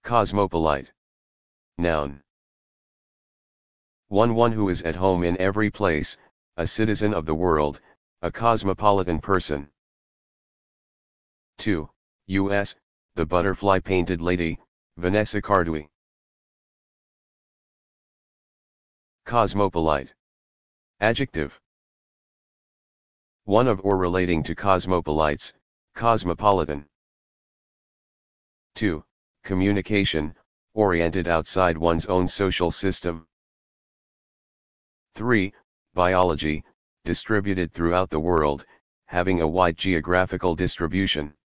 Cosmopolite. Noun. 1. Who is at home in every place, a citizen of the world, a cosmopolitan person. 2. U.S., the butterfly-painted lady, Vanessa Cardui. Cosmopolite. Adjective. 1 of or relating to cosmopolites, cosmopolitan. 2. Communication, oriented outside one's own social system. 3. Biology, distributed throughout the world, having a wide geographical distribution.